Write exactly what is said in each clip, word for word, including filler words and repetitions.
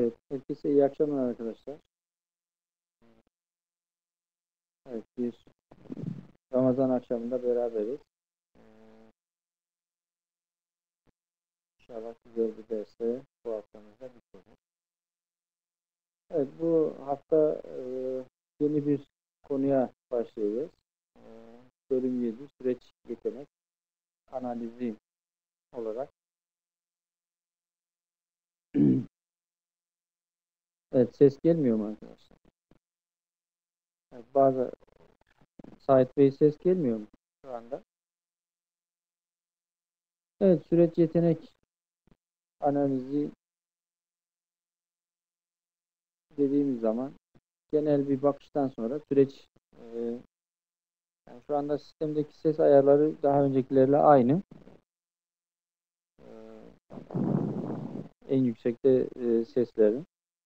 Evet, herkese iyi akşamlar arkadaşlar. Evet, bir Ramazan akşamında beraberiz. Ee, İnşallah güzel bir derse bu haftamızda bitiririz. Evet, bu hafta e, yeni bir konuya başlayacağız. E, bölüm yedi, süreç yetenek analizi olarak. Evet, ses gelmiyor mu arkadaşlar? Evet, bazı Sait Bey ses gelmiyor mu şu anda? Evet, süreç yetenek analizi dediğimiz zaman genel bir bakıştan sonra süreç e, yani şu anda sistemdeki ses ayarları daha öncekilerle aynı. E, en yüksekte e, seslerin.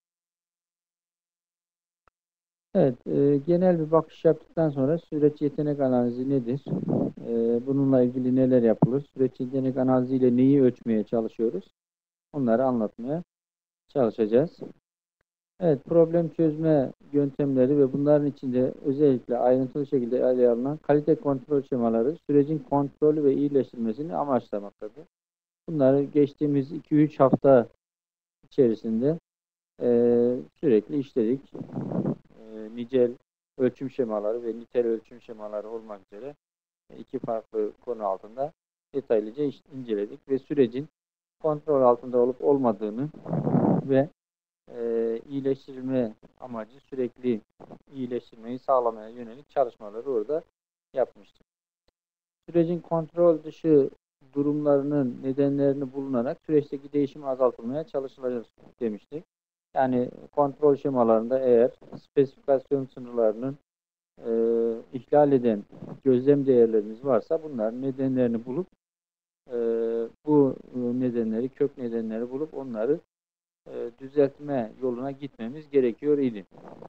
Evet, e, genel bir bakış yaptıktan sonra süreç yetenek analizi nedir? E, bununla ilgili neler yapılır? Süreç yetenek analiziyle neyi ölçmeye çalışıyoruz? Onları anlatmaya çalışacağız. Evet, problem çözme yöntemleri ve bunların içinde özellikle ayrıntılı şekilde ele alınan kalite kontrol şemaları sürecin kontrolü ve iyileştirilmesini amaçlamaktadır. Bunları geçtiğimiz iki üç hafta içerisinde e, sürekli işledik. E, nicel ölçüm şemaları ve nitel ölçüm şemaları olmak üzere iki farklı konu altında detaylıca inceledik ve sürecin kontrol altında olup olmadığını ve e, iyileştirilme amacı sürekli iyileştirmeyi sağlamaya yönelik çalışmaları orada yapmıştık. Sürecin kontrol dışı durumlarının nedenlerini bulunarak süreçteki değişimi azaltılmaya çalışılacak demiştik. Yani kontrol şemalarında eğer spesifikasyon sınırlarının e, ihlal eden gözlem değerlerimiz varsa bunların nedenlerini bulup e, bu nedenleri, kök nedenleri bulup onları e, düzeltme yoluna gitmemiz gerekiyor idi.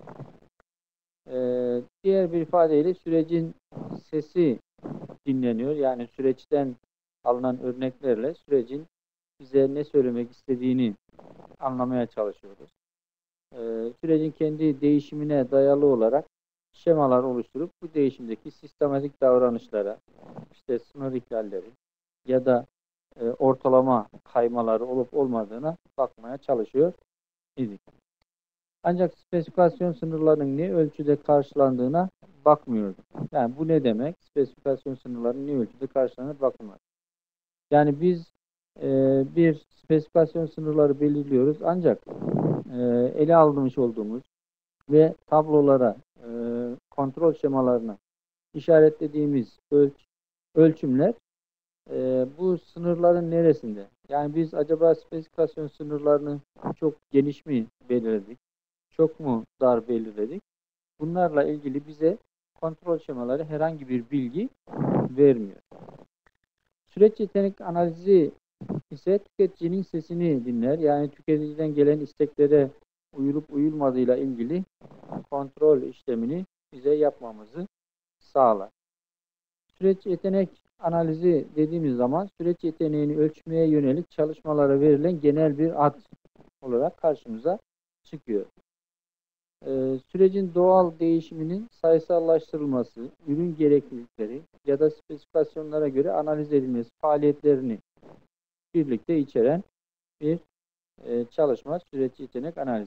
E, diğer bir ifadeyle sürecin sesi dinleniyor. Yani süreçten alınan örneklerle sürecin bize ne söylemek istediğini anlamaya çalışıyoruz. Ee, sürecin kendi değişimine dayalı olarak şemalar oluşturup bu değişimdeki sistematik davranışlara, işte sınır ihlalleri ya da e, ortalama kaymaları olup olmadığına bakmaya çalışıyor idik. Ancak spesifikasyon sınırlarının ne ölçüde karşılandığına bakmıyorduk. Yani bu ne demek? Spesifikasyon sınırlarının ne ölçüde karşılandığına bakılmaz. Yani biz e, bir spesifikasyon sınırları belirliyoruz ancak e, ele almış olduğumuz ve tablolara, e, kontrol şemalarına işaretlediğimiz ölç, ölçümler e, bu sınırların neresinde? Yani biz acaba spesifikasyon sınırlarını çok geniş mi belirledik? Çok mu dar belirledik? Bunlarla ilgili bize kontrol şemaları herhangi bir bilgi vermiyor. Süreç yetenek analizi ise tüketicinin sesini dinler. Yani tüketiciden gelen isteklere uyulup uyulmadığıyla ilgili kontrol işlemini bize yapmamızı sağlar. Süreç yetenek analizi dediğimiz zaman süreç yeteneğini ölçmeye yönelik çalışmalara verilen genel bir ad olarak karşımıza çıkıyor. Ee, sürecin doğal değişiminin sayısallaştırılması, ürün gereklilikleri ya da spesifikasyonlara göre analiz edilmesi faaliyetlerini birlikte içeren bir e, çalışma süreç yetenek analizi.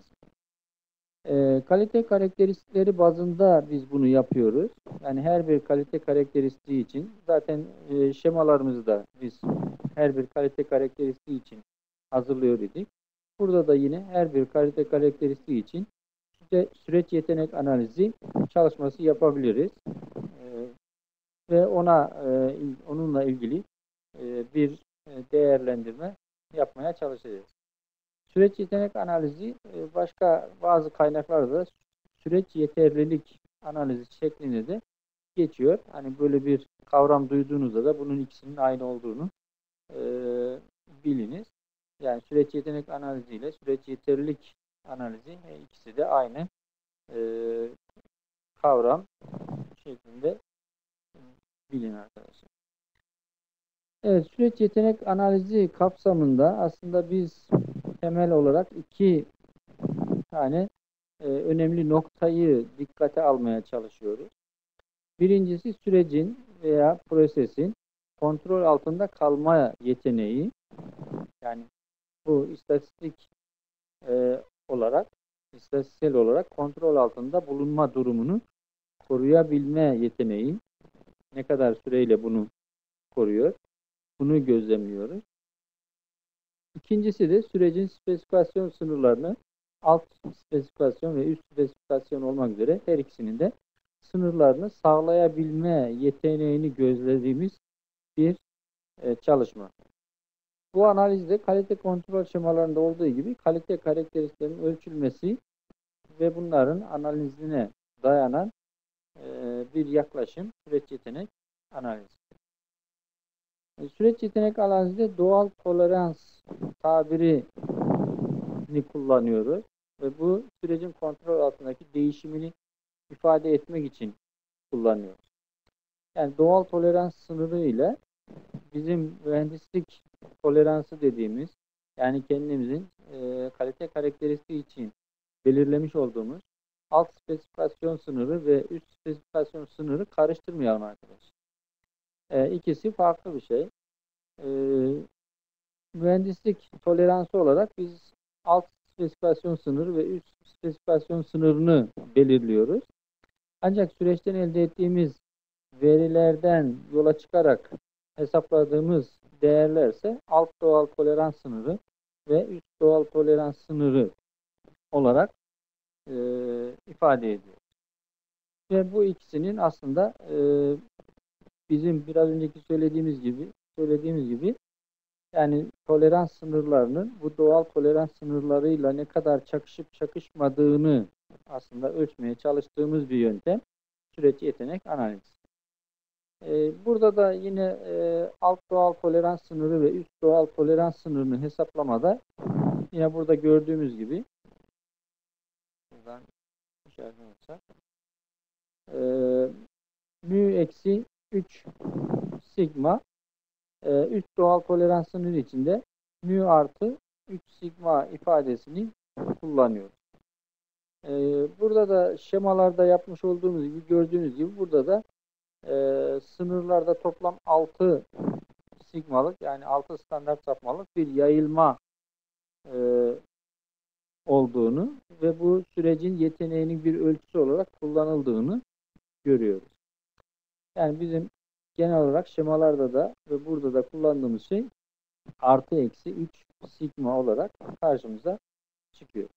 E, kalite karakteristikleri bazında biz bunu yapıyoruz. Yani her bir kalite karakteristiği için zaten e, şemalarımızı da biz her bir kalite karakteristiği için hazırlıyor idik. Burada da yine her bir kalite karakteristiği için işte süreç yetenek analizi çalışması yapabiliriz. E, ve ona e, onunla ilgili e, bir değerlendirme yapmaya çalışacağız. Süreç yetenek analizi başka bazı kaynaklarda da süreç yeterlilik analizi şeklinde de geçiyor. Hani böyle bir kavram duyduğunuzda da bunun ikisinin aynı olduğunu e, biliniz. Yani süreç yetenek analizi ile süreç yeterlilik analizi e, ikisi de aynı e, kavram şeklinde bilin arkadaşlar. Evet, süreç yetenek analizi kapsamında aslında biz temel olarak iki tane e, önemli noktayı dikkate almaya çalışıyoruz. Birincisi sürecin veya prosesin kontrol altında kalma yeteneği. Yani bu istatistik e, olarak, istatistiksel olarak kontrol altında bulunma durumunu koruyabilme yeteneği. Ne kadar süreyle bunu koruyor? Bunu gözlemliyoruz. İkincisi de sürecin spesifikasyon sınırlarını alt spesifikasyon ve üst spesifikasyon olmak üzere her ikisinin de sınırlarını sağlayabilme yeteneğini gözlediğimiz bir e, çalışma. Bu analizde kalite kontrol şemalarında olduğu gibi kalite karakteristiklerinin ölçülmesi ve bunların analizine dayanan e, bir yaklaşım süreç yetenek analizi. E, süreç yetenek analizinde doğal tolerans tabirini kullanıyoruz ve bu sürecin kontrol altındaki değişimini ifade etmek için kullanıyoruz. Yani doğal tolerans sınırı ile bizim mühendislik toleransı dediğimiz, yani kendimizin e, kalite karakteristiği için belirlemiş olduğumuz alt spesifikasyon sınırı ve üst spesifikasyon sınırı karıştırmayalım arkadaşlar. E, ikisi farklı bir şey. E, mühendislik toleransı olarak biz alt spesifikasyon sınırı ve üst spesifikasyon sınırını belirliyoruz. Ancak süreçten elde ettiğimiz verilerden yola çıkarak hesapladığımız değerlerse alt doğal tolerans sınırı ve üst doğal tolerans sınırı olarak e, ifade ediyor. Ve bu ikisinin aslında e, bizim biraz önceki söylediğimiz gibi söylediğimiz gibi yani tolerans sınırlarının bu doğal tolerans sınırlarıyla ne kadar çakışıp çakışmadığını aslında ölçmeye çalıştığımız bir yöntem süreç yetenek analizi. Burada da yine alt doğal tolerans sınırı ve üst doğal tolerans sınırını hesaplamada yine burada gördüğümüz gibi buradan işaret olursak mü eksi üç sigma üst doğal tolerans sınırı içinde mü artı üç sigma ifadesini kullanıyoruz. Burada da şemalarda yapmış olduğumuz gibi gördüğünüz gibi burada da Ee, sınırlarda toplam altı sigmalık yani altı standart sapmalık bir yayılma e, olduğunu ve bu sürecin yeteneğinin bir ölçüsü olarak kullanıldığını görüyoruz. Yani bizim genel olarak şemalarda da ve burada da kullandığımız şey artı eksi üç sigma olarak karşımıza çıkıyor.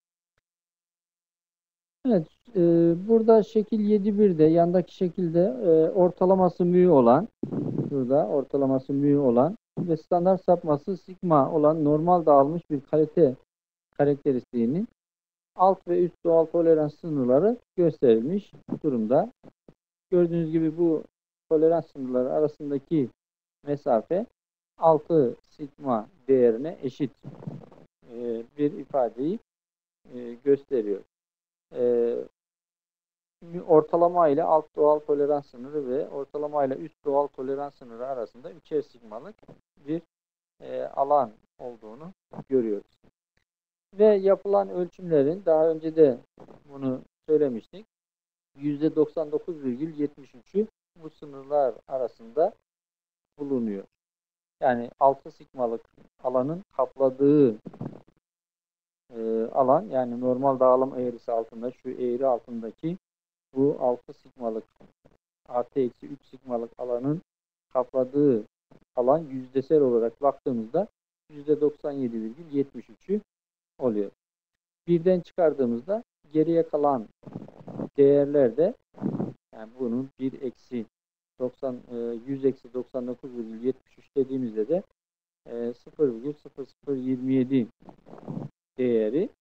Evet, e, burada şekil yedi birde yandaki şekilde e, ortalaması mü olan burada ortalaması mü olan ve standart sapması sigma olan normal dağılmış bir kalite karakteristiğinin alt ve üst doğal tolerans sınırları gösterilmiş durumda. Gördüğünüz gibi bu tolerans sınırları arasındaki mesafe altı sigma değerine eşit e, bir ifadeyi e, gösteriyor. E, ortalama ile alt doğal tolerans sınırı ve ortalama ile üst doğal tolerans sınırı arasında üçer sigmalık bir e, alan olduğunu görüyoruz. Ve yapılan ölçümlerin daha önce de bunu söylemiştik. yüzde doksan dokuz virgül yetmiş üçü bu sınırlar arasında bulunuyor. Yani altı sigmalık alanın kapladığı e, alan yani normal dağılım eğrisi altında şu eğri altındaki bu altı sigmalık artı eksi üç sigmalık alanın kapladığı alan yüzdesel olarak baktığımızda yüzde doksan yedi virgül yetmiş üçü oluyor. Birden çıkardığımızda geriye kalan değerler de yani bunun bir eksi doksan yüz eksi doksan dokuz virgül yetmiş üç dediğimizde de sıfır virgül sıfır sıfır yirmi yedi değeri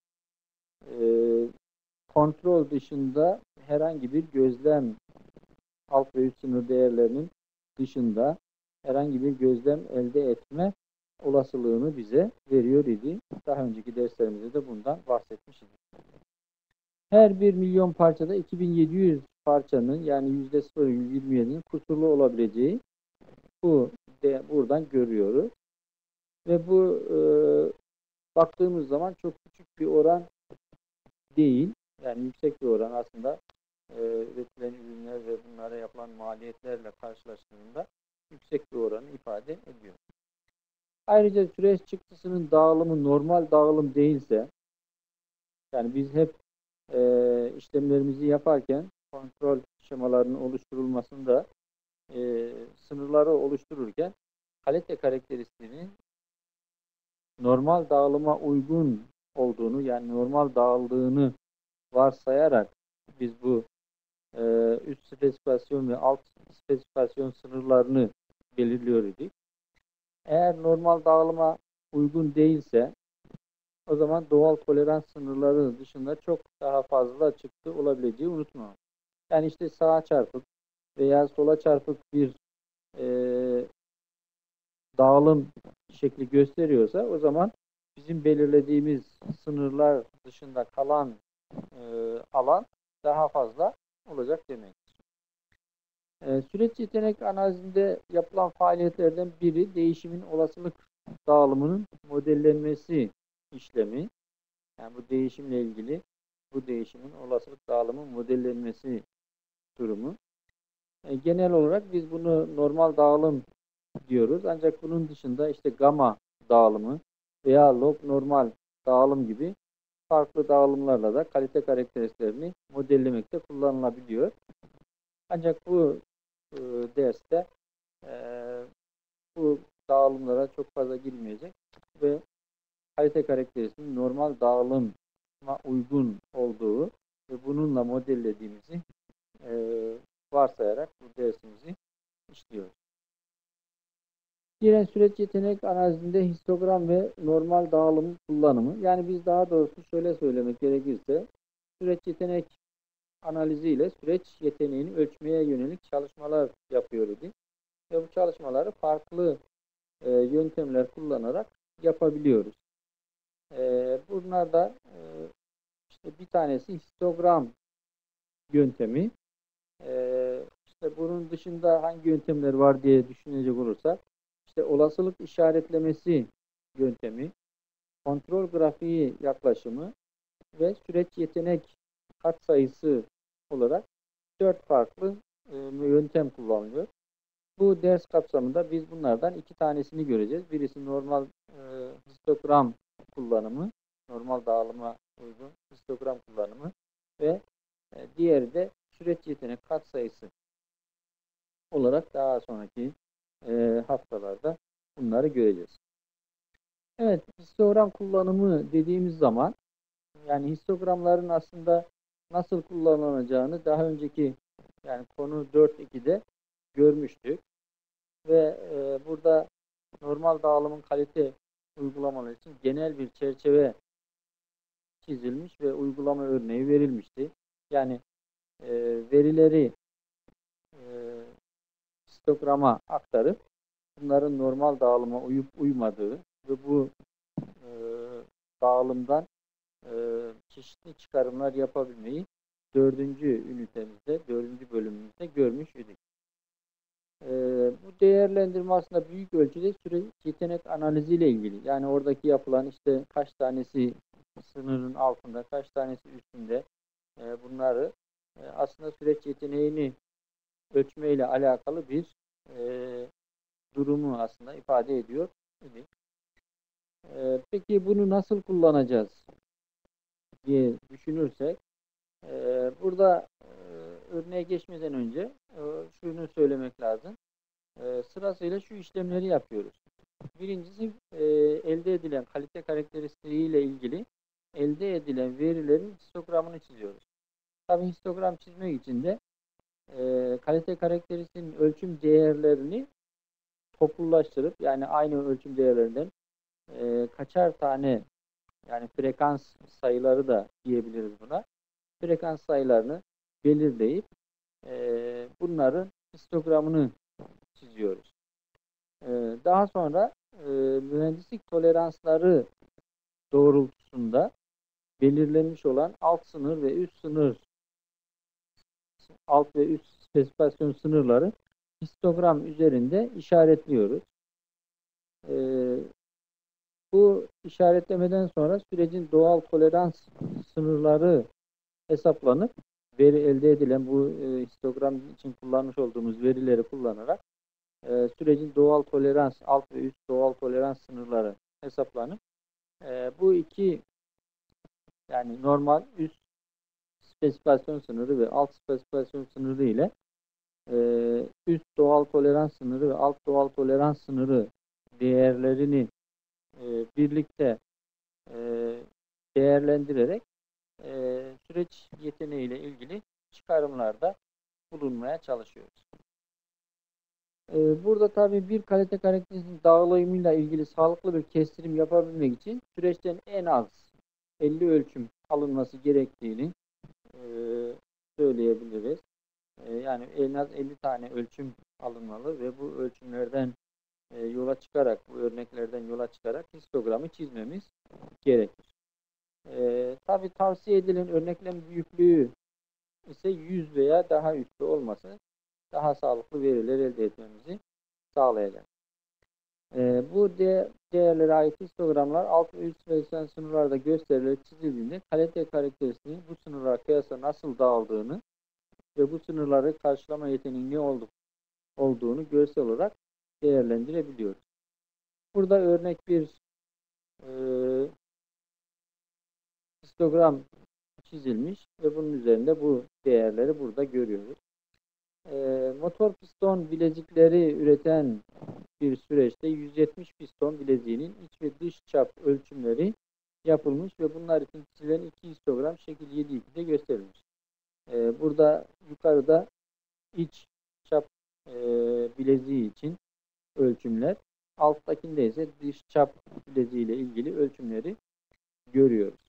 kontrol dışında herhangi bir gözlem alt ve üst sınır değerlerinin dışında herhangi bir gözlem elde etme olasılığını bize veriyor idi. Daha önceki derslerimizde de bundan bahsetmiştik. Her bir milyon parçada iki bin yedi yüz parçanın yani yüzde sıfır virgül yirmi yedi'nin kusurlu olabileceği bu de buradan görüyoruz. Ve bu e, baktığımız zaman çok küçük bir oran değil. Yani yüksek bir oran aslında e, üretilen ürünler ve bunlara yapılan maliyetlerle karşılaştığında yüksek bir oranı ifade ediyor. Ayrıca süreç çıktısının dağılımı normal dağılım değilse, yani biz hep e, işlemlerimizi yaparken kontrol şemalarının oluşturulmasında e, sınırları oluştururken kalite karakteristiğini normal dağılıma uygun olduğunu, yani normal dağıldığını varsayarak biz bu e, üst spesifikasyon ve alt spesifikasyon sınırlarını belirliyor idik. Eğer normal dağılıma uygun değilse o zaman doğal tolerans sınırları dışında çok daha fazla çıktı olabileceği unutma. Yani işte sağa çarpık veya sola çarpık bir e, dağılım şekli gösteriyorsa o zaman bizim belirlediğimiz sınırlar dışında kalan e, alan daha fazla olacak demektir. E, süreç yetenek analizinde yapılan faaliyetlerden biri değişimin olasılık dağılımının modellenmesi işlemi. Yani bu değişimle ilgili bu değişimin olasılık dağılımı modellenmesi durumu. E, genel olarak biz bunu normal dağılım diyoruz. Ancak bunun dışında işte gamma dağılımı veya log normal dağılım gibi farklı dağılımlarla da kalite karakteristiklerini modellemekte kullanılabiliyor. Ancak bu e, derste e, bu dağılımlara çok fazla girmeyecek ve kalite karakteristiğinin normal dağılıma uygun olduğu ve bununla modellediğimizi e, varsayarak bu dersimizi işliyoruz. Diğer süreç yetenek analizinde histogram ve normal dağılım kullanımı. Yani biz daha doğrusu şöyle söylemek gerekirse süreç yetenek analiziyle süreç yeteneğini ölçmeye yönelik çalışmalar yapıyor idik. Ve bu çalışmaları farklı e, yöntemler kullanarak yapabiliyoruz. E, bunlar da e, işte bir tanesi histogram yöntemi. E, işte bunun dışında hangi yöntemler var diye düşünecek olursak işte olasılık işaretlemesi yöntemi, kontrol grafiği yaklaşımı ve süreç yetenek katsayısı olarak dört farklı e, yöntem kullanılıyor. Bu ders kapsamında biz bunlardan iki tanesini göreceğiz. Birisi normal e, histogram kullanımı, normal dağılıma uygun histogram kullanımı ve e, diğeri de süreç yetenek katsayısı olarak daha sonraki e, haftalarda bunları göreceğiz. Evet, histogram kullanımı dediğimiz zaman yani histogramların aslında nasıl kullanılacağını daha önceki yani konu dört ikide görmüştük. Ve e, burada normal dağılımın kalite uygulamaları için genel bir çerçeve çizilmiş ve uygulama örneği verilmişti. Yani e, verileri e, histograma aktarıp bunların normal dağılıma uyup uymadığı ve bu e, dağılımdan e, çeşitli çıkarımlar yapabilmeyi dördüncü ünitemizde, dördüncü bölümümüzde görmüş idik. E, bu değerlendirme aslında büyük ölçüde süreç yetenek analiziyle ilgili. Yani oradaki yapılan işte kaç tanesi sınırın altında, kaç tanesi üstünde e, bunları e, aslında süreç yeteneğini ölçmeyle alakalı bir e, durumu aslında ifade ediyor. E, peki bunu nasıl kullanacağız diye düşünürsek e, burada e, örneğe geçmeden önce e, şunu söylemek lazım. E, sırasıyla şu işlemleri yapıyoruz. Birincisi e, elde edilen kalite karakteristiği ile ilgili elde edilen verilerin histogramını çiziyoruz. Tabii histogram çizmek için de e, kalite karakteristiğinin ölçüm değerlerini toplulaştırıp yani aynı ölçüm değerlerinden e, kaçar tane yani frekans sayıları da diyebiliriz buna. Frekans sayılarını belirleyip e, bunların histogramını çiziyoruz. E, daha sonra e, mühendislik toleransları doğrultusunda belirlenmiş olan alt sınır ve üst sınır alt ve üst spesifikasyon sınırları histogram üzerinde işaretliyoruz. Ee, Bu işaretlemeden sonra sürecin doğal tolerans sınırları hesaplanıp veri elde edilen bu e, histogram için kullanmış olduğumuz verileri kullanarak e, sürecin doğal tolerans, alt ve üst doğal tolerans sınırları hesaplanıp e, bu iki yani normal üst spesifikasyon sınırı ve alt spesifikasyon sınırı ile e, üst doğal tolerans sınırı ve alt doğal tolerans sınırı değerlerini e, birlikte e, değerlendirerek e, süreç yeteneğiyle ilgili çıkarımlarda bulunmaya çalışıyoruz. E, burada tabii bir kalite karakteristik dağılımıyla ilgili sağlıklı bir kestirim yapabilmek için süreçten en az elli ölçüm alınması gerektiğini e, söyleyebiliriz. E, yani en az elli tane ölçüm alınmalı ve bu ölçümlerden e, yola çıkarak, bu örneklerden yola çıkarak histogramı çizmemiz gerekir. E, tabii tavsiye edilen örneklem büyüklüğü ise yüz veya daha üstü olması daha sağlıklı veriler elde etmemizi sağlayacak. E, bu de, değerlere ait histogramlar alt ve üst resmen sınırlarda gösterilerek çizildiğinde kalite karakteristiğinin bu sınırlara kıyasla nasıl dağıldığını ve bu sınırları karşılama yeteneğinin ne olduk, olduğunu görsel olarak değerlendirebiliyoruz. Burada örnek bir e, histogram çizilmiş ve bunun üzerinde bu değerleri burada görüyoruz. E, motor piston bilezikleri üreten bir süreçte yüz yetmiş piston bileziğinin iç ve dış çap ölçümleri yapılmış ve bunlar için çizilen iki histogram şekil yedi iki'de gösterilmiş. E, burada yukarıda iç çap e, bileziği için ölçümler, alttakinde ise dış çap bileziği ile ilgili ölçümleri görüyoruz.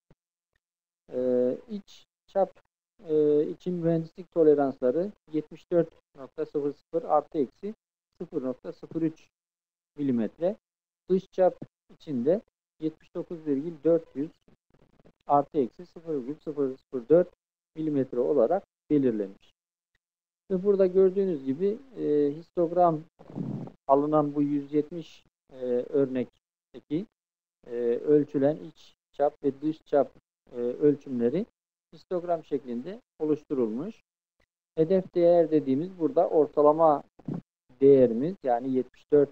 Ee, iç çap e, için mühendislik toleransları yetmiş dört nokta sıfır sıfır artı eksi sıfır nokta sıfır üç milimetre. Dış çap içinde yetmiş dokuz virgül dört yüz artı eksi sıfır virgül sıfır sıfır dört milimetre olarak belirlenmiş. Ve burada gördüğünüz gibi e, histogram alınan bu yüz yetmiş e, örnekteki e, ölçülen iç çap ve dış çap e, ölçümleri histogram şeklinde oluşturulmuş. Hedef değer dediğimiz burada ortalama değerimiz yani yetmiş dört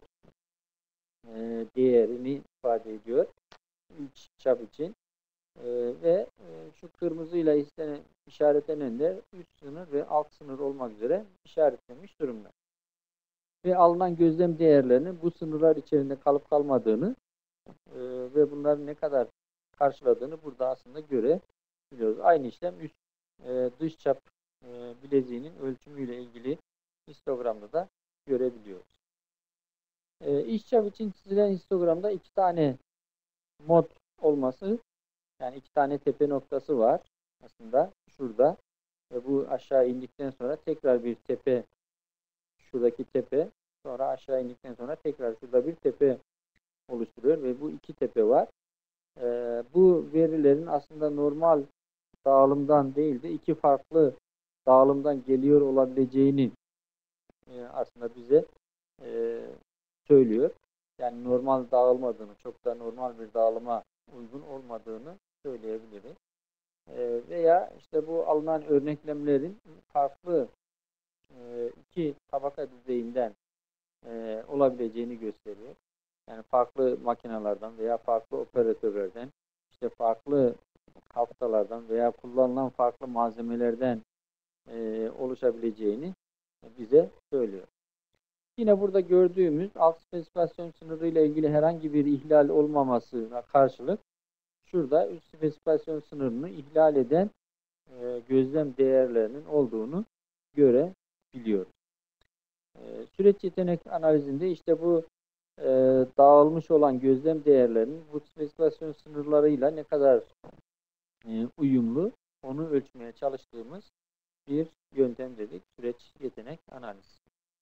e, değerini ifade ediyor iç çap için. E, ve e, şu kırmızıyla istenen, işaretlenen de üst sınır ve alt sınır olmak üzere işaretlenmiş durumda. Ve alınan gözlem değerlerinin bu sınırlar içerisinde kalıp kalmadığını e, ve bunların ne kadar karşıladığını burada aslında görebiliyoruz. Aynı işlem üst e, dış çap e, bileziğinin ölçümüyle ilgili histogramda da görebiliyoruz. E, iç çap için çizilen histogramda iki tane mod olması, yani iki tane tepe noktası var aslında şurada ve bu aşağı indikten sonra tekrar bir tepe, şuradaki tepe, sonra aşağı indikten sonra tekrar şurada bir tepe oluşturuyor ve bu iki tepe var. Ee, bu verilerin aslında normal dağılımdan değil de iki farklı dağılımdan geliyor olabileceğini e, aslında bize e, söylüyor. Yani normal dağılmadığını, çok da normal bir dağılıma uygun olmadığını söyleyebiliriz. E, veya işte bu alınan örneklemlerin farklı e, iki tabaka düzeyinden e, olabileceğini gösteriyor. Yani farklı makinelerden veya farklı operatörlerden, işte farklı haftalardan veya kullanılan farklı malzemelerden e, oluşabileceğini bize söylüyor. Yine burada gördüğümüz alt spesifikasyon sınırı ile ilgili herhangi bir ihlal olmamasına karşılık şurada üst spesifikasyon sınırını ihlal eden e, gözlem değerlerinin olduğunu görebiliyoruz. E, süreç yetenek analizinde işte bu e, dağılmış olan gözlem değerlerinin bu spesifikasyon sınırlarıyla ne kadar e, uyumlu onu ölçmeye çalıştığımız bir yöntem dedik. Süreç yetenek analizi.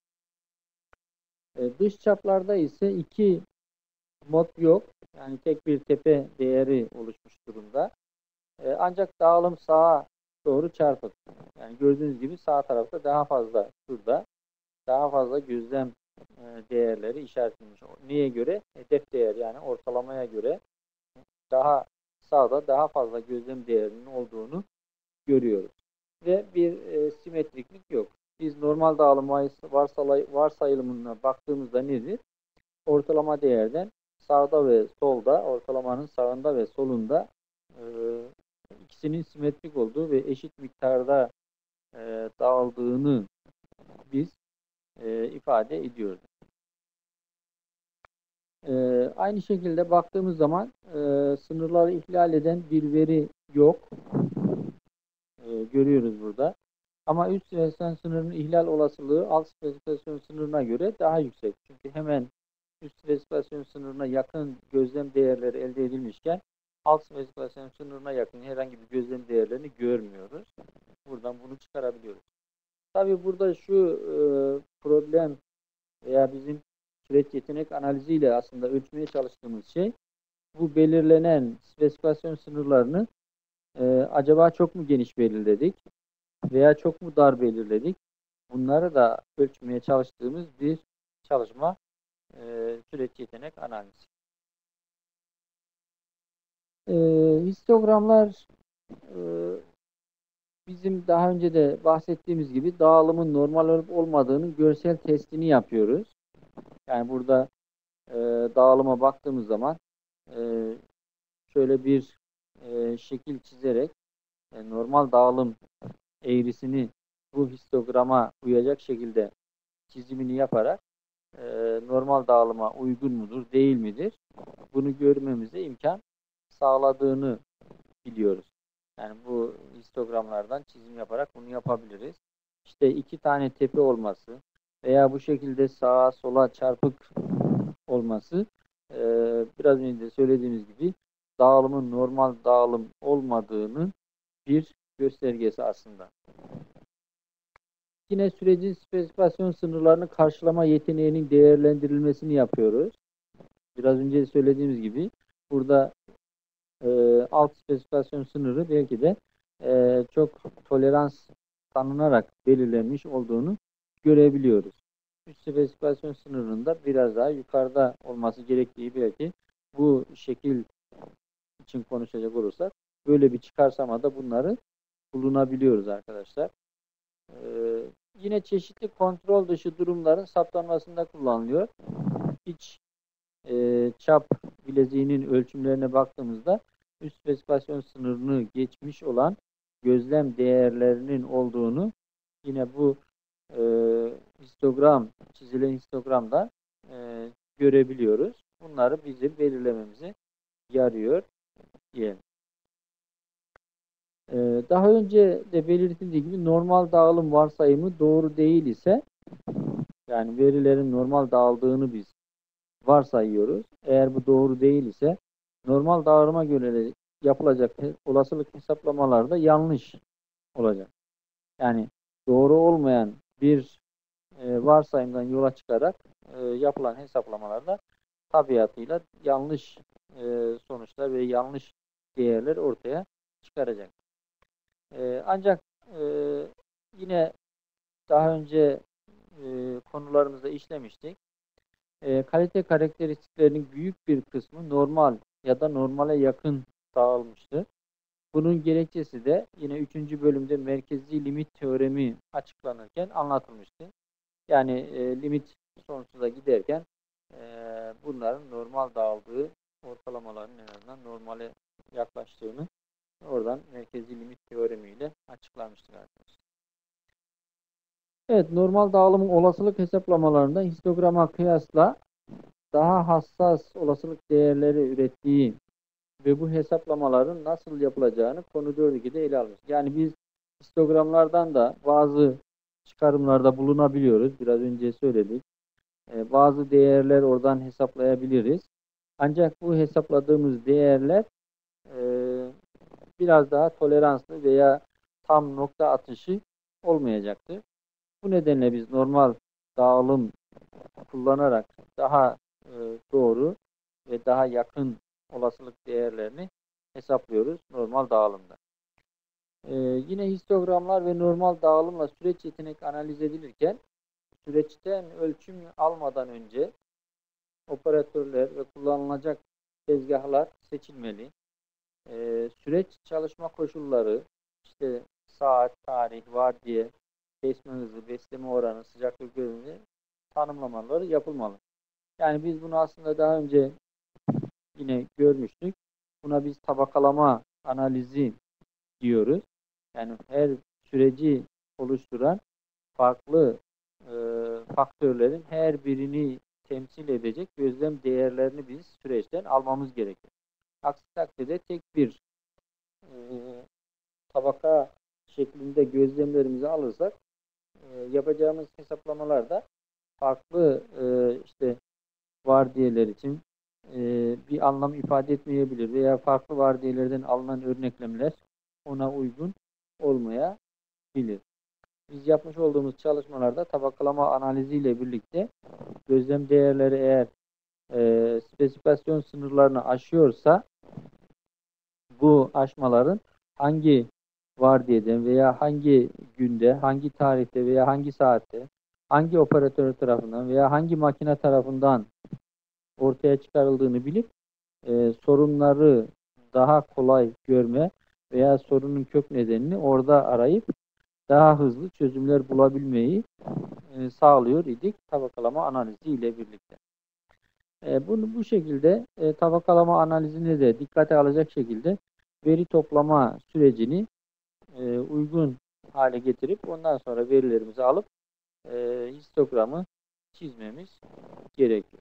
E, dış çaplarda ise iki mod yok. Yani tek bir tepe değeri oluşmuş durumda. E, ancak dağılım sağa doğru çarpık. Yani gördüğünüz gibi sağ tarafta daha fazla şurada daha fazla gözlem e, değerleri işaretlenmiş. Neye göre? Hedef değer, yani ortalamaya göre daha sağda daha fazla gözlem değerinin olduğunu görüyoruz. Ve bir e, simetriklik yok. Biz normal dağılım varsay, varsayılımına baktığımızda nedir? Ortalama değerden sağda ve solda, ortalamanın sağında ve solunda e, ikisinin simetrik olduğu ve eşit miktarda e, dağıldığını biz e, ifade ediyoruz. E, aynı şekilde baktığımız zaman e, sınırları ihlal eden bir veri yok. E, görüyoruz burada. Ama üst spesifikasyon sınırının ihlal olasılığı alt spesifikasyon sınırına göre daha yüksek. Çünkü hemen üst spesifikasyon sınırına yakın gözlem değerleri elde edilmişken alt spesifikasyon sınırına yakın herhangi bir gözlem değerlerini görmüyoruz. Buradan bunu çıkarabiliyoruz. Tabii burada şu e, problem veya bizim süreç yetenek analiziyle aslında ölçmeye çalıştığımız şey, bu belirlenen spesifikasyon sınırlarını e, acaba çok mu geniş belirledik veya çok mu dar belirledik? Bunları da ölçmeye çalıştığımız bir çalışma, e, süreç yetenek analizi. E, histogramlar e, bizim daha önce de bahsettiğimiz gibi dağılımın normal olup olmadığının görsel testini yapıyoruz. Yani burada e, dağılıma baktığımız zaman e, şöyle bir e, şekil çizerek e, normal dağılım eğrisini bu histograma uyacak şekilde çizimini yaparak e, normal dağılıma uygun mudur, değil midir? Bunu görmemize imkan sağladığını biliyoruz. Yani bu histogramlardan çizim yaparak bunu yapabiliriz. İşte iki tane tepe olması veya bu şekilde sağa sola çarpık olması e, biraz önce de söylediğimiz gibi dağılımın normal dağılım olmadığını bir göstergesi aslında. Yine sürecin spesifikasyon sınırlarını karşılama yeteneğinin değerlendirilmesini yapıyoruz. Biraz önce söylediğimiz gibi burada e, alt spesifikasyon sınırı belki de e, çok tolerans tanınarak belirlenmiş olduğunu görebiliyoruz. Üst spesifikasyon sınırında biraz daha yukarıda olması gerektiği belki bu şekil için konuşacak olursak böyle bir çıkarsamada bunları bulunabiliyoruz arkadaşlar. Ee, yine çeşitli kontrol dışı durumların saptanmasında kullanılıyor. İç e, çap bileziğinin ölçümlerine baktığımızda üst spesifikasyon sınırını geçmiş olan gözlem değerlerinin olduğunu yine bu e, histogram, çizilen histogramda e, görebiliyoruz. Bunları bizim belirlememize yarıyor diyelim. E, daha önce de belirtildiği gibi normal dağılım varsayımı doğru değil ise, yani verilerin normal dağıldığını biz varsayıyoruz. Eğer bu doğru değil ise normal dağılıma göre yapılacak olasılık hesaplamaları da yanlış olacak. Yani doğru olmayan bir e, varsayımdan yola çıkarak e, yapılan hesaplamalarda tabiatıyla yanlış e, sonuçlar ve yanlış değerler ortaya çıkaracak. E, ancak e, yine daha önce e, konularımızda işlemiştik. E, kalite karakteristiklerinin büyük bir kısmı normal ya da normale yakın dağılmıştır. Bunun gerekçesi de yine üçüncü bölümde merkezi limit teoremi açıklanırken anlatılmıştı. Yani e, limit sonsuza giderken e, bunların normal dağıldığı, ortalamaların en azından normale yaklaştığını oradan merkezi limit teoremiyle açıklamıştık arkadaşlar. Evet, normal dağılımın olasılık hesaplamalarında histograma kıyasla daha hassas olasılık değerleri ürettiği ve bu hesaplamaların nasıl yapılacağını konu dört ikide ele almış. Yani biz histogramlardan da bazı çıkarımlarda bulunabiliyoruz. Biraz önce söyledik. Ee, bazı değerler oradan hesaplayabiliriz. Ancak bu hesapladığımız değerler e, biraz daha toleranslı veya tam nokta atışı olmayacaktır. Bu nedenle biz normal dağılım kullanarak daha e, doğru ve daha yakın olasılık değerlerini hesaplıyoruz normal dağılımda. Ee, yine histogramlar ve normal dağılımla süreç yetenek analiz edilirken süreçten ölçüm almadan önce operatörler ve kullanılacak tezgahlar seçilmeli. Ee, süreç çalışma koşulları, işte saat, tarih, vardiya, kesme hızı, besleme oranı, sıcaklık görünümü tanımlamaları yapılmalı. Yani biz bunu aslında daha önce yine görmüştük. Buna biz tabakalama analizi diyoruz. Yani her süreci oluşturan farklı e, faktörlerin her birini temsil edecek gözlem değerlerini biz süreçten almamız gerekir. Aksi takdirde tek bir e, tabaka şeklinde gözlemlerimizi alırsak e, yapacağımız hesaplamalarda farklı e, işte vardiyeler için e, bir anlam ifade etmeyebilir veya farklı vardiyelerden alınan örneklemeler ona uygun olmayabilir. Biz yapmış olduğumuz çalışmalarda tabakalama analiziyle birlikte gözlem değerleri eğer e, spesifikasyon sınırlarını aşıyorsa bu aşmaların hangi vardiyeden veya hangi günde, hangi tarihte veya hangi saatte, hangi operatör tarafından veya hangi makine tarafından ortaya çıkarıldığını bilip e, sorunları daha kolay görme veya sorunun kök nedenini orada arayıp daha hızlı çözümler bulabilmeyi e, sağlıyor idik tabakalama analizi ile birlikte. E, bunu bu şekilde e, tabakalama analizini de dikkate alacak şekilde veri toplama sürecini e, uygun hale getirip ondan sonra verilerimizi alıp e, histogramı çizmemiz gerekiyor.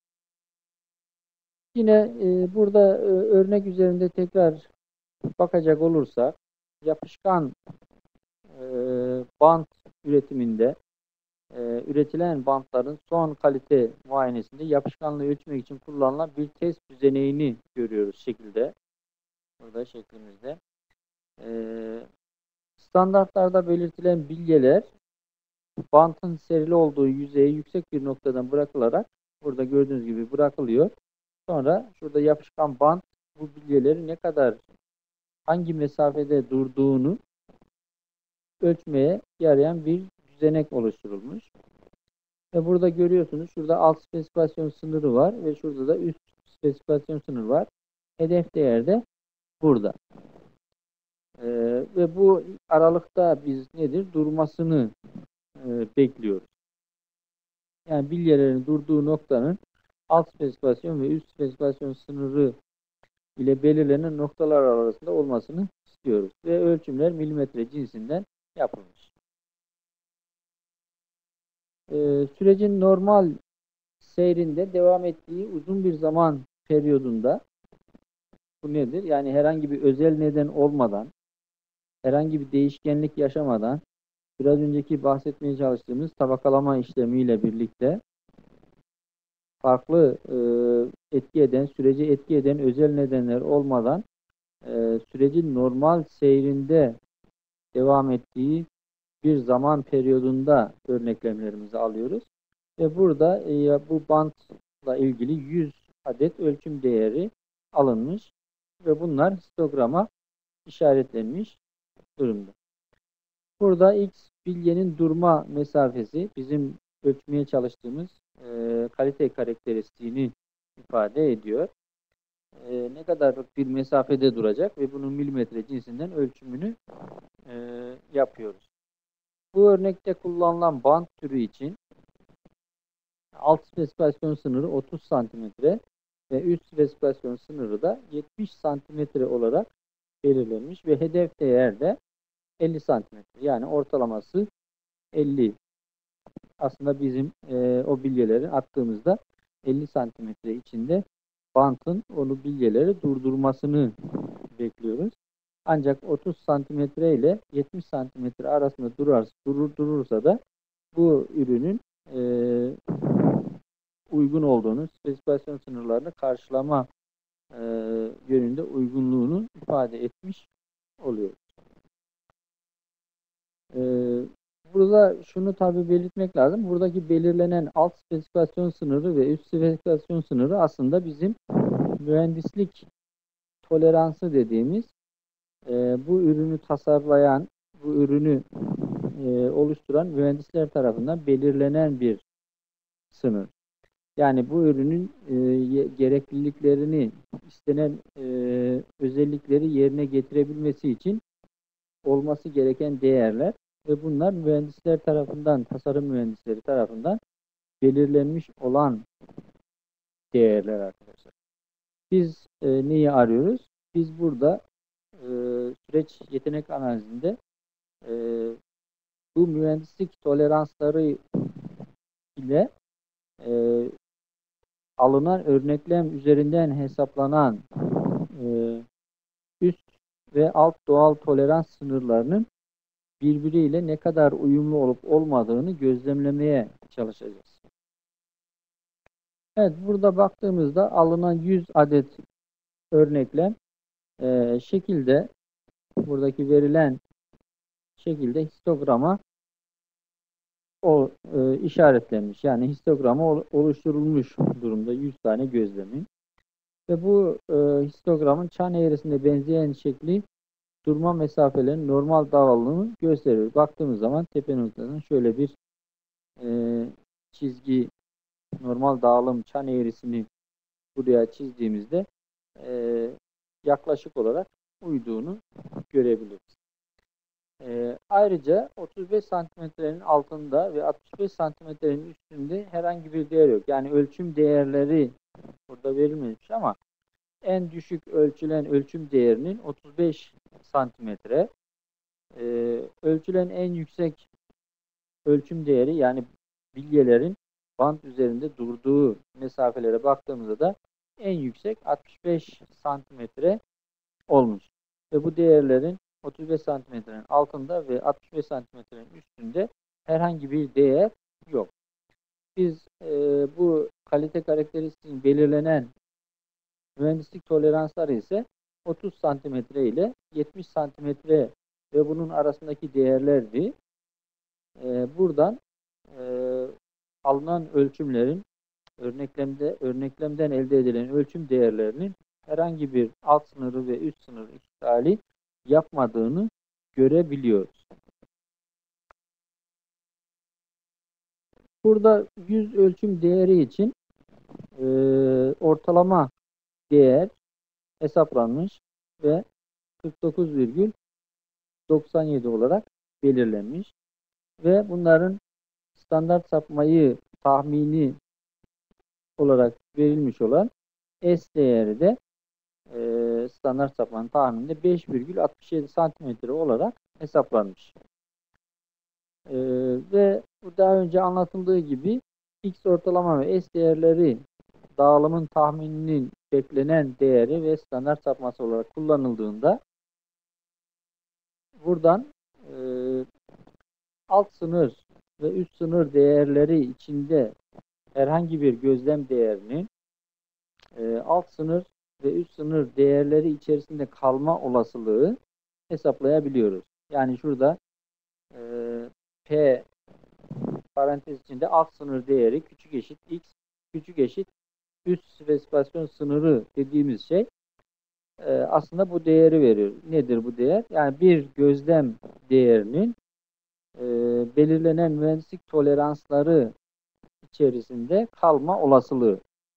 Yine e, burada e, örnek üzerinde tekrar bakacak olursak yapışkan e, bant üretiminde e, üretilen bantların son kalite muayenesinde yapışkanlığı ölçmek için kullanılan bir test düzeneğini görüyoruz şekilde. Burada şeklimizde. E, standartlarda belirtilen bilgeler bantın serili olduğu yüzeye yüksek bir noktadan bırakılarak burada gördüğünüz gibi bırakılıyor. Sonra şurada yapışkan bant bu bilgeleri ne kadar hangi mesafede durduğunu ölçmeye yarayan bir düzenek oluşturulmuş. Ve burada görüyorsunuz şurada alt spesifikasyon sınırı var ve şurada da üst spesifikasyon sınırı var. Hedef değer de burada. Ee, ve bu aralıkta biz nedir? Durmasını e, bekliyoruz. Yani bilyelerin durduğu noktanın alt spesifikasyon ve üst spesifikasyon sınırı ile belirlenen noktalar arasında olmasını istiyoruz. Ve ölçümler milimetre cinsinden yapılmış. Ee, sürecin normal seyrinde devam ettiği uzun bir zaman periyodunda bu nedir? Yani herhangi bir özel neden olmadan, herhangi bir değişkenlik yaşamadan, biraz önceki bahsetmeye çalıştığımız tabakalama işlemiyle birlikte farklı e, etki eden, süreci etki eden özel nedenler olmadan e, sürecin normal seyrinde devam ettiği bir zaman periyodunda örneklemlerimizi alıyoruz. Ve burada e, bu bantla ilgili yüz adet ölçüm değeri alınmış ve bunlar histograma işaretlenmiş durumda. Burada X bilyenin durma mesafesi bizim ölçmeye çalıştığımız e, kalite karakteristiğini ifade ediyor. E, ne kadarlık bir mesafede duracak ve bunun milimetre cinsinden ölçümünü e, yapıyoruz. Bu örnekte kullanılan bant türü için alt spesifikasyon sınırı otuz santimetre ve üst spesifikasyon sınırı da yetmiş santimetre olarak belirlenmiş ve hedef değer de elli santimetre. Yani ortalaması elli. Aslında bizim e, o bilyeleri attığımızda elli santimetre içinde bantın onu bilyeleri durdurmasını bekliyoruz. Ancak otuz santimetre ile yetmiş santimetre arasında durar, durur durursa da bu ürünün e, uygun olduğunu, spesifikasyon sınırlarını karşılama e, yönünde uygunluğunu ifade etmiş oluyor. E, burada şunu tabii belirtmek lazım. Buradaki belirlenen alt spesifikasyon sınırı ve üst spesifikasyon sınırı aslında bizim mühendislik toleransı dediğimiz e, bu ürünü tasarlayan, bu ürünü e, oluşturan mühendisler tarafından belirlenen bir sınır. Yani bu ürünün e, gerekliliklerini, istenen e, özellikleri yerine getirebilmesi için olması gereken değerler ve bunlar mühendisler tarafından, tasarım mühendisleri tarafından belirlenmiş olan değerler arkadaşlar. Biz e, neyi arıyoruz? Biz burada e, süreç yetenek analizinde e, bu mühendislik toleransları ile e, alınan örneklem üzerinden hesaplanan e, üst ve alt doğal tolerans sınırlarının birbiriyle ne kadar uyumlu olup olmadığını gözlemlemeye çalışacağız. Evet, burada baktığımızda alınan yüz adet örneklem e, şekilde, buradaki verilen şekilde histograma o e, işaretlenmiş. Yani histogramı oluşturulmuş durumda yüz tane gözlemin. Ve bu e, histogramın çan eğrisine benzeyen şekli durma mesafelerinin normal dağılımını gösteriyor. Baktığımız zaman tepe noktasının şöyle bir e, çizgi, normal dağılım çan eğrisini buraya çizdiğimizde e, yaklaşık olarak uyduğunu görebiliriz. E, ayrıca otuz beş santimetrenin altında ve altmış beş santimetrenin üstünde herhangi bir değer yok. Yani ölçüm değerleri burada verilmemiş ama en düşük ölçülen ölçüm değerinin otuz beş santimetre, e, ölçülen en yüksek ölçüm değeri, yani bilyelerin bant üzerinde durduğu mesafelere baktığımızda da en yüksek altmış beş santimetre olmuş. Ve bu değerlerin otuz beş santimetrenin altında ve altmış beş santimetrenin üstünde herhangi bir değer yok. Biz e, bu kalite karakteristiğinin belirlenen mühendislik toleransları ise otuz santimetre ile yetmiş santimetre ve bunun arasındaki değerlerdi. E, buradan e, alınan ölçümlerin örneklemde örneklemden elde edilen ölçüm değerlerinin herhangi bir alt sınırı ve üst sınırı ihlali yapmadığını görebiliyoruz. Burada yüz ölçüm değeri için e, ortalama değer hesaplanmış ve kırk dokuz virgül doksan yedi olarak belirlenmiş ve bunların standart sapmayı tahmini olarak verilmiş olan S değeri de e, standart sapmanın tahmininde beş virgül altmış yedi santimetre olarak hesaplanmış. E, ve bu daha önce anlatıldığı gibi X ortalama ve S değerleri dağılımın tahmininin beklenen değeri ve standart sapması olarak kullanıldığında buradan e, alt sınır ve üst sınır değerleri içinde herhangi bir gözlem değerinin e, alt sınır ve üst sınır değerleri içerisinde kalma olasılığı hesaplayabiliyoruz. Yani şurada e, P parantez içinde alt sınır değeri küçük eşit X küçük eşit üst spesifikasyon sınırı dediğimiz şey e, aslında bu değeri veriyor. Nedir bu değer? Yani bir gözlem değerinin e, belirlenen mühendislik toleransları içerisinde kalma olasılığı.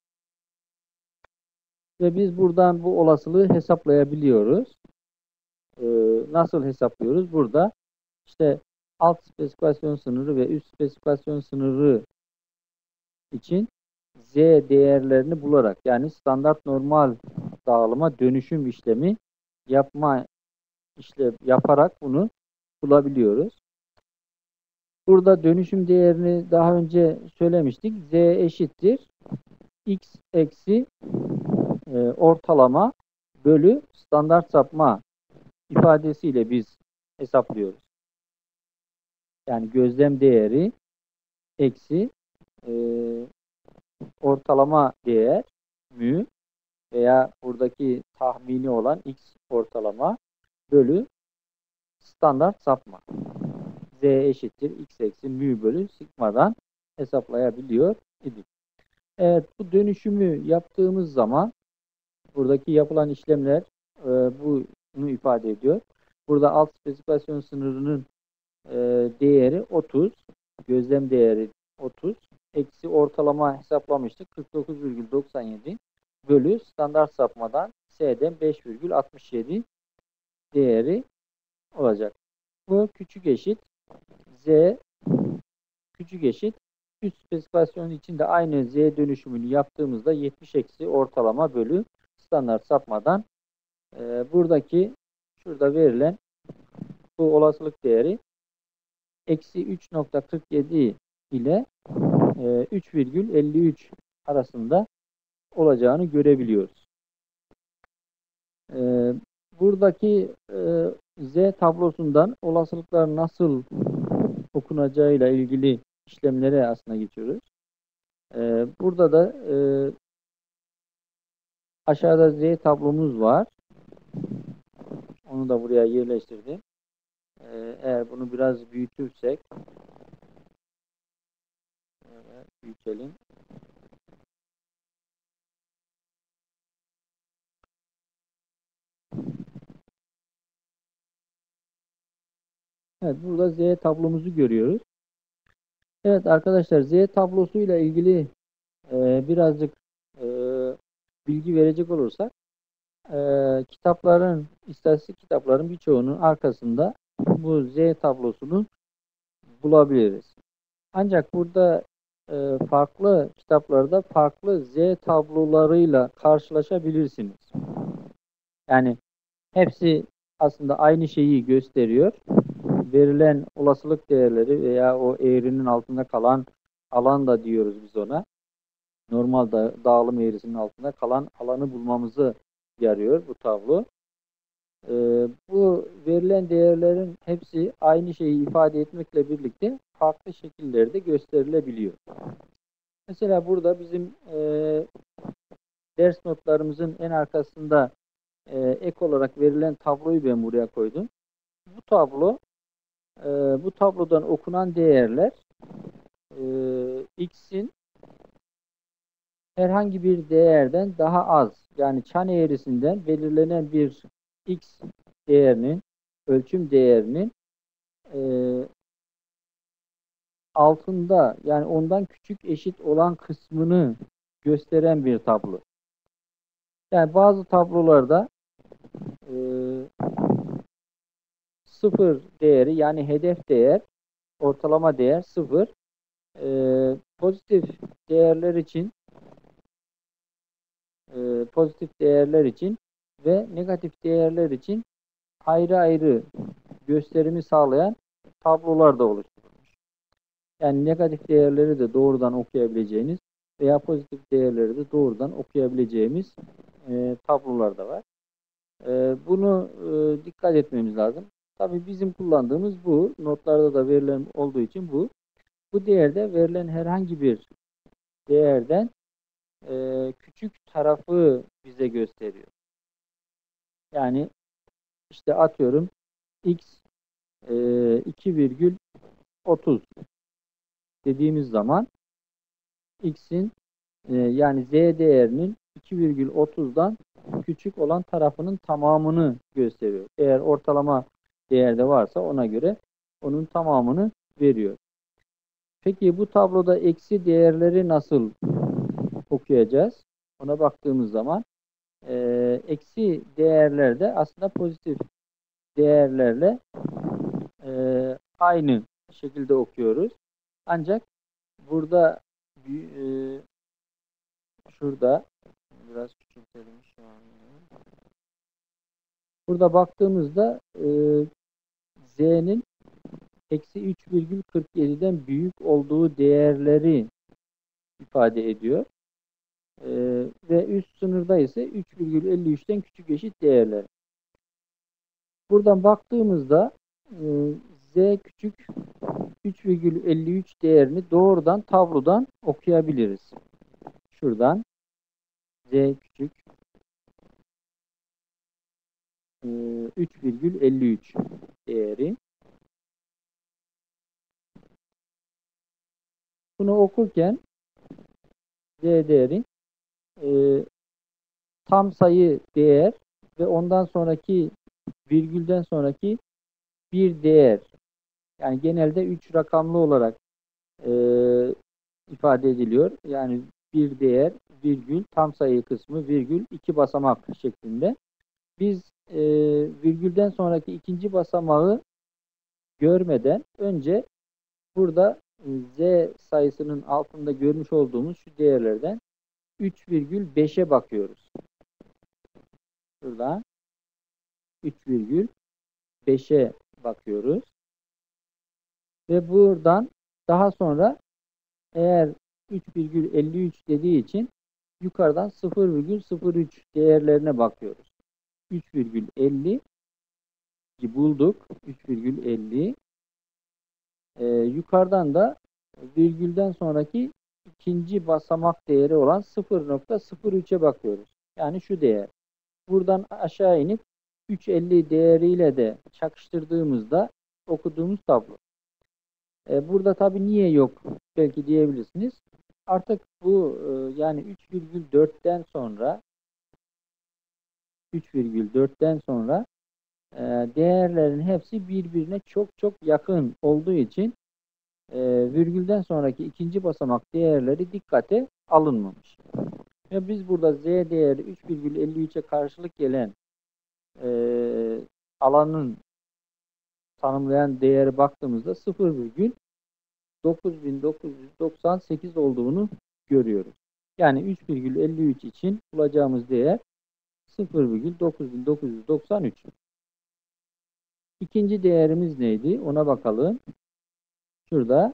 Ve biz buradan bu olasılığı hesaplayabiliyoruz. Ee, nasıl hesaplıyoruz? Burada işte alt spesifikasyon sınırı ve üst spesifikasyon sınırı için Z değerlerini bularak, yani standart normal dağılıma dönüşüm işlemi yapma işlem yaparak bunu bulabiliyoruz. Burada dönüşüm değerini daha önce söylemiştik. Z eşittir X eksi e, ortalama bölü standart sapma ifadesiyle biz hesaplıyoruz. Yani gözlem değeri eksi e, ortalama değer mü veya buradaki tahmini olan X ortalama bölü standart sapma. Z eşittir X eksi mü bölü sigma'dan hesaplayabiliyor idik. Evet, bu dönüşümü yaptığımız zaman buradaki yapılan işlemler e, bunu ifade ediyor. Burada alt spesifikasyon sınırının e, değeri otuz. Gözlem değeri otuz. Eksi ortalama hesaplamıştık. kırk dokuz virgül doksan yedi bölü standart sapmadan S'den beş virgül altmış yedi değeri olacak. Bu küçük eşit Z küçük eşit üst spesifikasyonun içinde aynı Z dönüşümünü yaptığımızda yetmiş eksi ortalama bölü standart sapmadan e, buradaki şurada verilen bu olasılık değeri eksi üç nokta kırk yedi ile e, üç virgül elli üç arasında olacağını görebiliyoruz. E, buradaki e, Z tablosundan olasılıklar nasıl okunacağıyla ilgili işlemlere aslında geçiyoruz. E, burada da e, aşağıda Z tablomuz var. Onu da buraya yerleştirdim. E, eğer bunu biraz büyütürsek evet, büyütelim. Evet, burada Z tablomuzu görüyoruz. Evet arkadaşlar, Z tablosuyla ilgili e, birazcık e, bilgi verecek olursak e, kitapların, istatistik kitapların birçoğunun arkasında bu Z tablosunu bulabiliriz. Ancak burada e, farklı kitaplarda farklı Z tablolarıyla karşılaşabilirsiniz. Yani hepsi aslında aynı şeyi gösteriyor. Verilen olasılık değerleri veya o eğrinin altında kalan alan da diyoruz biz ona. Normal da, dağılım eğrisinin altında kalan alanı bulmamızı yarıyor bu tablo. Ee, bu verilen değerlerin hepsi aynı şeyi ifade etmekle birlikte farklı şekillerde gösterilebiliyor. Mesela burada bizim e, ders notlarımızın en arkasında e, ek olarak verilen tabloyu ben buraya koydum. Bu tablo, e, bu tablodan okunan değerler e, x'in herhangi bir değerden daha az, yani çan eğrisinden belirlenen bir x değerinin, ölçüm değerinin e, altında, yani ondan küçük eşit olan kısmını gösteren bir tablo. Yani bazı tablolarda e, sıfır değeri, yani hedef değer, ortalama değer sıfır. E, pozitif değerler için e, pozitif değerler için ve negatif değerler için ayrı ayrı gösterimi sağlayan tablolar da oluşturulmuş. Yani negatif değerleri de doğrudan okuyabileceğiniz veya pozitif değerleri de doğrudan okuyabileceğimiz e, tablolar da var. E, bunu e, dikkat etmemiz lazım. Tabii bizim kullandığımız bu. Notlarda da verilen olduğu için bu. Bu değerde verilen herhangi bir değerden e, küçük tarafı bize gösteriyor. Yani işte atıyorum x e, iki virgül otuz dediğimiz zaman x'in e, yani z değerinin iki virgül otuzdan küçük olan tarafının tamamını gösteriyor. Eğer ortalama değerde varsa ona göre onun tamamını veriyor. Peki bu tabloda eksi değerleri nasıl okuyacağız? Ona baktığımız zaman e, eksi değerlerde aslında pozitif değerlerle e, aynı şekilde okuyoruz. Ancak burada e, şurada biraz küçültelim şu an. Burada baktığımızda e, z'nin eksi üç virgül kırk yediden büyük olduğu değerleri ifade ediyor. E, ve üst sınırda ise üç virgül elli üçten küçük eşit değerler. Buradan baktığımızda e, z küçük üç virgül elli üç değerini doğrudan tablodan okuyabiliriz. Şuradan z küçük e, üç virgül elli üç değeri. Bunu okurken z değeri e, tam sayı değer ve ondan sonraki virgülden sonraki bir değer Yani genelde üç rakamlı olarak e, ifade ediliyor. Yani bir değer, virgül, tam sayı kısmı, virgül, iki basamak şeklinde. Biz e, virgülden sonraki ikinci basamağı görmeden önce burada z sayısının altında görmüş olduğumuz şu değerlerden üç virgül beşe bakıyoruz. Şuradan üç virgül beşe bakıyoruz. Ve buradan daha sonra eğer üç virgül elli üç dediği için yukarıdan sıfır virgül sıfır üç değerlerine bakıyoruz. üç virgül elli bulduk. üç virgül elli. Ee, yukarıdan da virgülden sonraki ikinci basamak değeri olan sıfır nokta sıfır üçe bakıyoruz. Yani şu değer. Buradan aşağı inip üç virgül elli değeriyle de çakıştırdığımızda okuduğumuz tablo. Ee, burada tabi niye yok belki diyebilirsiniz. Artık bu yani üç virgül dörtten sonra üç virgül dörtten sonra değerlerin hepsi birbirine çok çok yakın olduğu için virgülden sonraki ikinci basamak değerleri dikkate alınmamış. Ve biz burada z değeri üç virgül elli üçe karşılık gelen alanın tanımlayan değeri baktığımızda sıfır virgül dokuz bin dokuz yüz doksan sekiz olduğunu görüyoruz. Yani üç virgül elli üç için bulacağımız değer sıfır virgül dokuz bin dokuz yüz doksan üç. İkinci değerimiz neydi? Ona bakalım. Şurada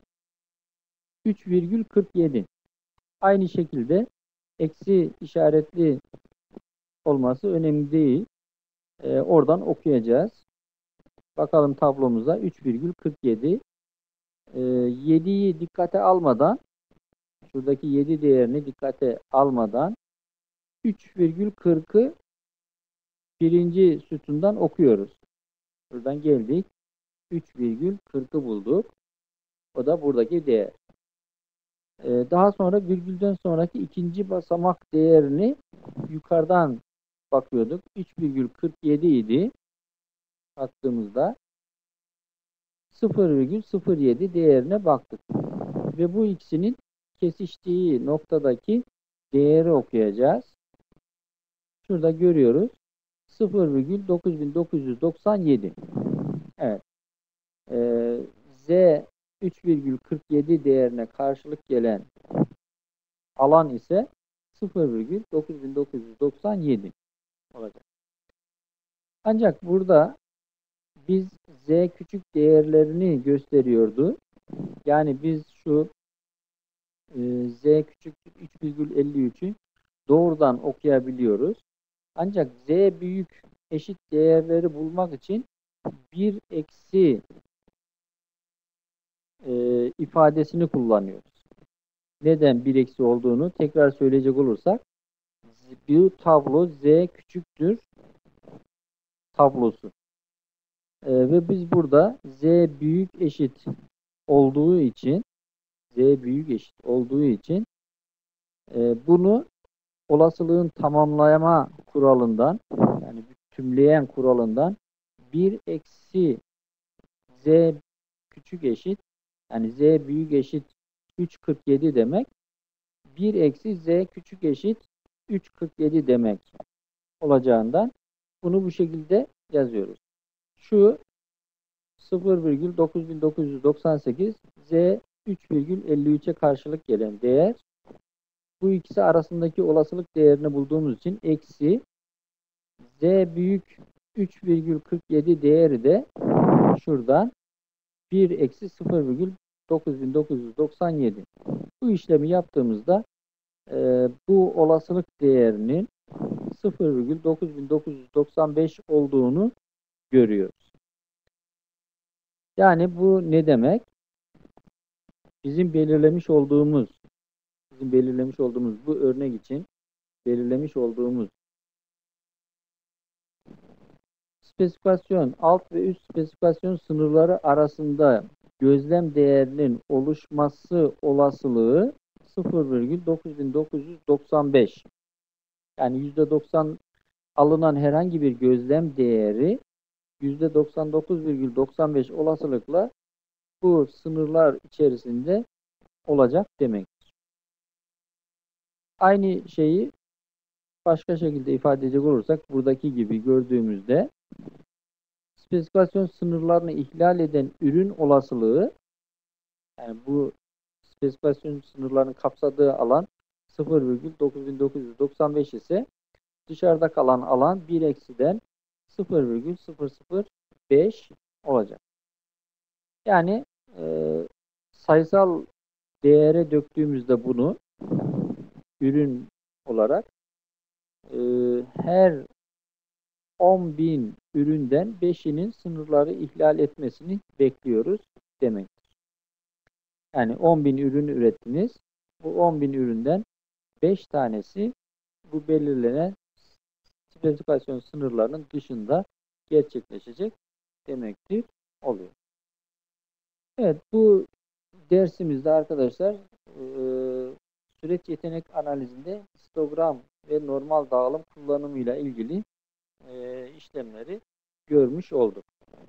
üç virgül kırk yedi. Aynı şekilde eksi işaretli olması önemli değil. Ee, oradan okuyacağız. Bakalım tablomuza üç virgül kırk yedi. Ee, yediyi dikkate almadan şuradaki yedi değerini dikkate almadan üç virgül kırkı birinci sütundan okuyoruz. Buradan geldik. üç virgül kırkı bulduk. O da buradaki değer. Ee, daha sonra virgülden sonraki ikinci basamak değerini yukarıdan bakıyorduk. üç virgül kırk yedi idi. Baktığımızda sıfır virgül sıfır yedi değerine baktık. Ve bu ikisinin kesiştiği noktadaki değeri okuyacağız. Şurada görüyoruz. sıfır virgül dokuz bin dokuz yüz doksan yedi. Evet. Ee, Z üç virgül kırk yedi değerine karşılık gelen alan ise sıfır virgül dokuz bin dokuz yüz doksan yedi olacak. Ancak burada biz Z küçük değerlerini gösteriyordu. Yani biz şu e, Z küçük üç virgül elli üçü doğrudan okuyabiliyoruz. Ancak Z büyük eşit değerleri bulmak için bir eksi e, ifadesini kullanıyoruz. Neden bir eksi olduğunu tekrar söyleyecek olursak bu tablo Z küçüktür tablosu. E, ve biz burada Z büyük eşit olduğu için Z büyük eşit olduğu için e, bunu olasılığın tamamlama kuralından yani tümleyen kuralından bir eksi Z küçük eşit yani Z büyük eşit üç virgül kırk yedi demek bir eksi Z küçük eşit üç virgül kırk yedi demek olacağından bunu bu şekilde yazıyoruz. Şu sıfır virgül dokuz bin dokuz yüz doksan sekiz Z üç virgül elli üçe karşılık gelen değer. Bu ikisi arasındaki olasılık değerini bulduğumuz için eksi Z büyük üç virgül kırk yedi değeri de şuradan bir eksi sıfır virgül dokuz bin dokuz yüz doksan yedi. Bu işlemi yaptığımızda e, bu olasılık değerinin sıfır virgül dokuz bin dokuz yüz doksan beş olduğunu görüyoruz. Yani bu ne demek? Bizim belirlemiş olduğumuz bizim belirlemiş olduğumuz bu örnek için belirlemiş olduğumuz spesifikasyon alt ve üst spesifikasyon sınırları arasında gözlem değerinin oluşması olasılığı sıfır virgül dokuz bin dokuz yüz doksan beş. Yani yüzde doksan alınan herhangi bir gözlem değeri yüzde doksan dokuz virgül doksan beş olasılıkla bu sınırlar içerisinde olacak demektir. Aynı şeyi başka şekilde ifade edecek olursak buradaki gibi gördüğümüzde spesifikasyon sınırlarını ihlal eden ürün olasılığı, yani bu spesifikasyon sınırlarının kapsadığı alan sıfır virgül dokuz bin dokuz yüz doksan beş ise dışarıda kalan alan bir eksiden sıfır virgül sıfır sıfır beş olacak. Yani e, sayısal değere döktüğümüzde bunu ürün olarak e, her on bin üründen beşinin sınırları ihlal etmesini bekliyoruz demektir. Yani on bin ürün ürettiniz. Bu on bin üründen beş tanesi bu belirlenen spesifikasyon sınırlarının dışında gerçekleşecek demektir oluyor. Evet, bu dersimizde arkadaşlar e, süreç yetenek analizinde histogram ve normal dağılım kullanımıyla ilgili e, işlemleri görmüş olduk.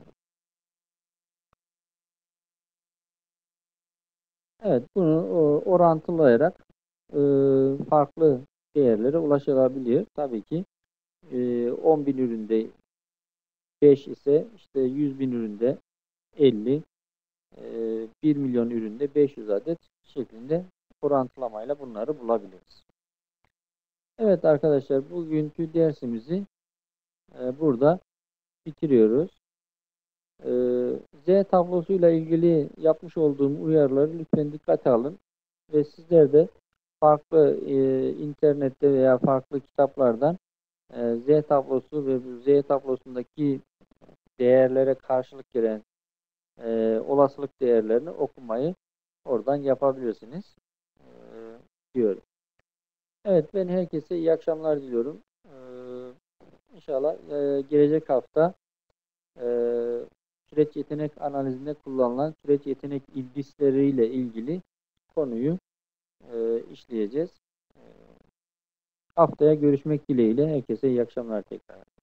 Evet, bunu o, orantılayarak e, farklı değerlere ulaşılabilir. Tabii ki e, on bin üründe beş ise işte yüz bin üründe elli, e, bir milyon üründe beş yüz adet şeklinde orantılamayla bunları bulabiliriz. Evet arkadaşlar, bugünkü dersimizi e, burada bitiriyoruz. E, Z tablosuyla ilgili yapmış olduğum uyarıları lütfen dikkate alın ve sizler de farklı e, internette veya farklı kitaplardan e, Z tablosu ve bu Z tablosundaki değerlere karşılık gelen e, olasılık değerlerini okumayı oradan yapabilirsiniz e, diyorum. Evet, ben herkese iyi akşamlar diliyorum. E, İnşallah e, gelecek hafta e, süreç yetenek analizinde kullanılan süreç yetenek indisleriyle ilgili konuyu e, işleyeceğiz. E, haftaya görüşmek dileğiyle. Herkese iyi akşamlar tekrar.